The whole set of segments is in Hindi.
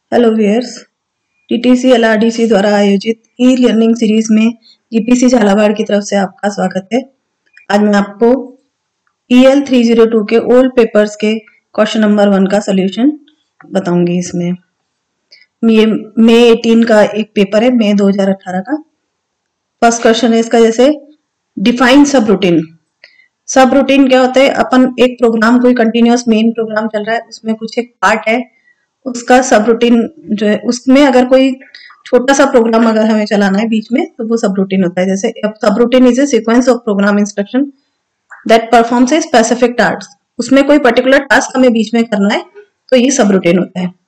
हेलो व्यूअर्स, टीटीसी एलआरडीसी द्वारा आयोजित ई लर्निंग सीरीज में जीपीसी झालावाड़ की तरफ से आपका स्वागत है। आज मैं आपको EL-302 के ओल्ड पेपर्स के क्वेश्चन नंबर 1 का सॉल्यूशन बताऊंगी। इसमें ये मई 18 का एक पेपर है, मई 2018 का। फर्स्ट क्वेश्चन है इसका, जैसे डिफाइन सब रूटीन। सब रूटीन क्या होता है? अपन एक प्रोग्राम, कोई कंटिन्यूअस मेन प्रोग्राम चल रहा है, उसमें कुछ एक पार्ट है, उसका सब रूटीन जो है, उसमें अगर कोई छोटा सा प्रोग्राम अगर हमें चलाना है बीच में, तो वो सब रूटीन होता है। जैसे सब routine is a sequence of program instruction that performs a specific task. उसमें कोई पर्टिकुलर टास्क हमें बीच में करना है, तो ये सब रूटीन होता है।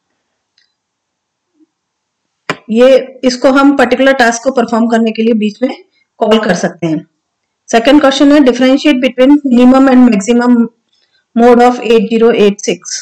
ये इसको हम पर्टिकुलर टास्क को परफॉर्म करने के लिए बीच में कॉल कर सकते हैं। सेकेंड क्वेश्चन है, differentiate between minimum and maximum mode of 8086।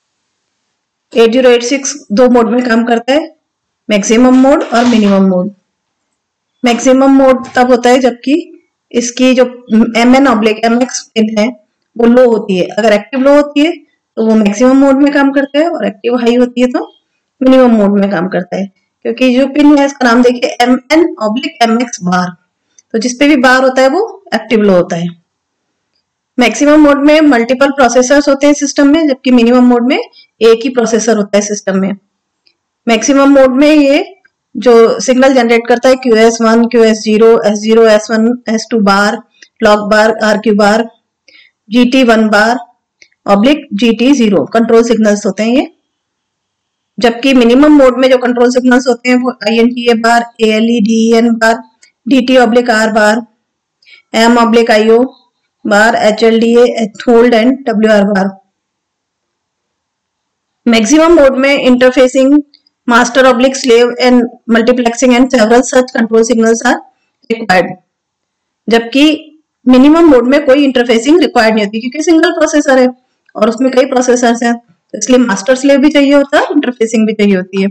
8086 दो मोड में काम करता है, मैक्सिमम मोड और मिनिमम मोड। मैक्सिमम मोड तब होता है जबकि इसकी जो MN/MX पिन है वो लो होती है। अगर एक्टिव लो होती है तो वो मैक्सिमम मोड में काम करता है, और एक्टिव हाई होती है तो मिनिमम मोड में काम करता है। क्योंकि जो पिन है इसका नाम देखिए MN/MX बार, तो जिसपे भी बार होता है वो एक्टिव लो होता है। मैक्सिमम मोड में मल्टीपल प्रोसेसर्स होते हैं सिस्टम में, जबकि मिनिमम मोड में एक ही प्रोसेसर होता है सिस्टम में। मैक्सिमम मोड में ये जो सिग्नल जनरेट करता है QS1, QS0, S0, S1, S2 bar, lock bar, RQ bar, GT1 bar oblique GT0 control signals होते हैं ये। जबकि मिनिमम मोड में जो कंट्रोल सिग्नल्स होते हैं वो INTA bar, ALE DEN bar, DT/R bar, M/IO bar, HLDA, hold and WR bar. Maximum mode में interfacing, master/slave and multiplexing and several such control signals are required. जबकि मिनिमम मोड में कोई इंटरफेसिंग रिक्वायर्ड नहीं होती, क्योंकि सिंगल प्रोसेसर है और उसमें कई प्रोसेसर्स हैं, तो इसलिए मास्टर स्लेव भी चाहिए होता है, इंटरफेसिंग भी चाहिए होती है।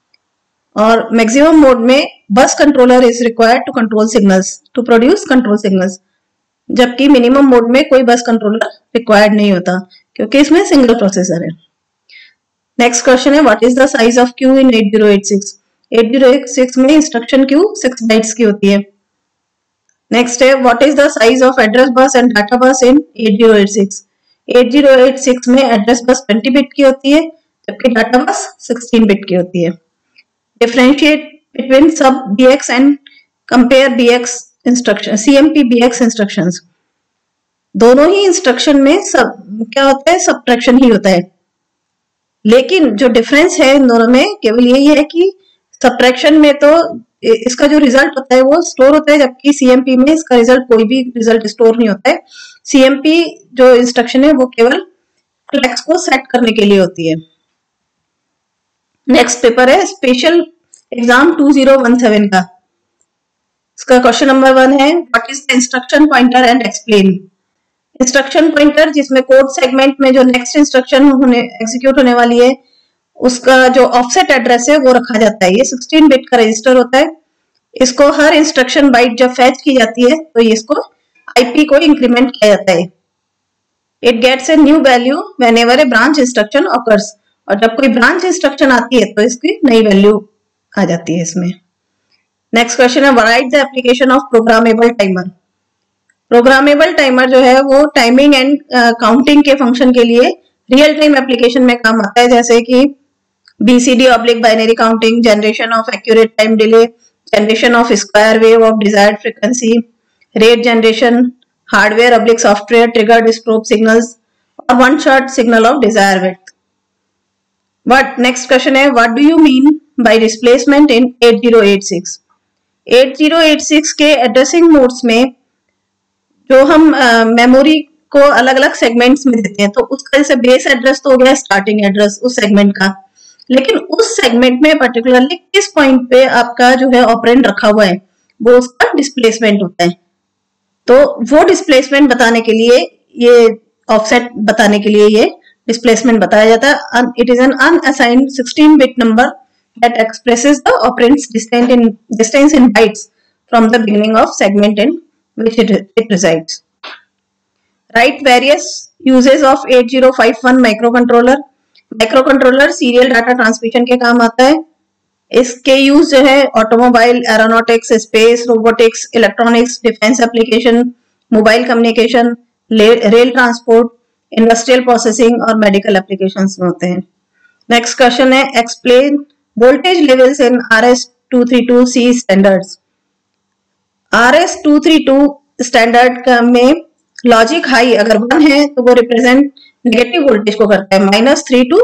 और मैक्सिमम मोड में bus controller is required to control signals, to produce control signals. जबकि मिनिमम मोड में कोई बस कंट्रोलर रिक्वायर्ड नहीं होता, क्योंकि इसमें सिंगल प्रोसेसर है। नेक्स्ट क्वेश्चन है, what is the size of queue in 8086। 8086 में इंस्ट्रक्शन क्यू 6 बाइट्स की होती है। नेक्स्ट है, what is the size of address bus and data bus in 8086। 8086 में एड्रेस बस 20 बिट की होती है, जबकि डाटा बस 16 बिट की होती है। Differentiate between sub BX and compare BX instruction, CMP BX instructions. दोनों ही इंस्ट्रक्शन में सब क्या होता है, सब्ट्रैक्शन ही होता है। लेकिन जो डिफरेंस है इन दोनों में केवल यही है कि सब्ट्रैक्शन में तो इसका जो रिजल्ट होता है वो स्टोर होता है, जबकि CMP में इसका रिजल्ट, कोई भी रिजल्ट स्टोर नहीं होता है। CMP जो इंस्ट्रक्शन है वो केवल फ्लैग्स को सेट करने के लिए होती है। नेक्स्ट पेपर है स्पेशल एग्जाम 2017 का। इसका क्वेश्चन नंबर 1 है, what is the instruction pointer and explain. Instruction pointer जिसमें कोड सेगमेंट में जो नेक्स्ट इंस्ट्रक्शन एग्जीक्यूट होने वाली है उसका जो ऑफसेट एड्रेस है वो रखा जाता है। ये 16 बिट का रजिस्टर होता है। इसको हर इंस्ट्रक्शन बाइट जब फैच की जाती है तो इसको IP को इंक्रीमेंट किया जाता है। It gets a new value whenever a branch instruction occurs. और जब कोई ब्रांच इंस्ट्रक्शन आती है तो इसकी नई वैल्यू आ जाती है इसमें। नेक्स्ट क्वेश्चन है, write the application of programmable timer. Programmable timer जो है वो टाइमिंग एंड काउंटिंग के फंक्शन के लिए रियल टाइम एप्लीकेशन में काम आता है, जैसे कि BCD binary counting, generation of accurate time delay, generation of square wave of desired frequency, rate generation, hardware software triggered strobe signals, और one shot signal of desire width. What next question है, what do you mean by displacement in 8086। 8086 के एड्रेसिंग मोड्स में जो हम मेमोरी को अलग अलग सेगमेंट्स में देते हैं, तो उसका जैसे बेस एड्रेस तो हो गया स्टार्टिंग एड्रेस उस सेगमेंट का, लेकिन उस सेगमेंट में पर्टिकुलरली किस पॉइंट पे आपका जो है ऑपरेंड रखा हुआ है वो उसका डिस्प्लेसमेंट होता है। तो वो डिस्प्लेसमेंट बताने के लिए, ये ऑफसेट बताने के लिए ये डिस्प्लेसमेंट बताया जाता है। It is an unassigned 16 bit number that expresses the operands distance in bytes from the beginning of segment in which it resides. Write various uses of 8051 microcontroller microcontroller serial data transmission के काम आता है। इसके यूज जो है automobile, aeronautics, space, robotics, electronics, defence application, mobile communication, rail transport, industrial processing और मेडिकल एप्लीकेशंस में होते हैं। नेक्स्ट क्वेश्चन है explain voltage levels in RS-232C standards. RS-232 standard में लॉजिक हाई अगर 1 है तो वो रिप्रेजेंट नेगेटिव वोल्टेज को करता है, -3 to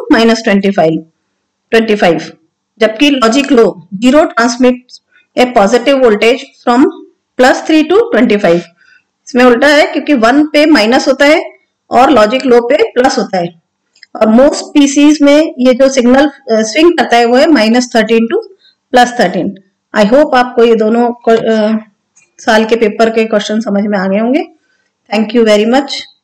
-25, जबकि logic low 0 transmit a positive voltage from +3 to 25। इसमें उल्टा है क्योंकि 1 पे माइनस होता है और लॉजिक लो पे प्लस होता है। और मोस्ट पीसीज में ये जो सिग्नल स्विंग करता है वो है -13 to +13। आई होप आपको ये दोनों साल के पेपर के क्वेश्चन समझ में आ गए होंगे। Thank you very much.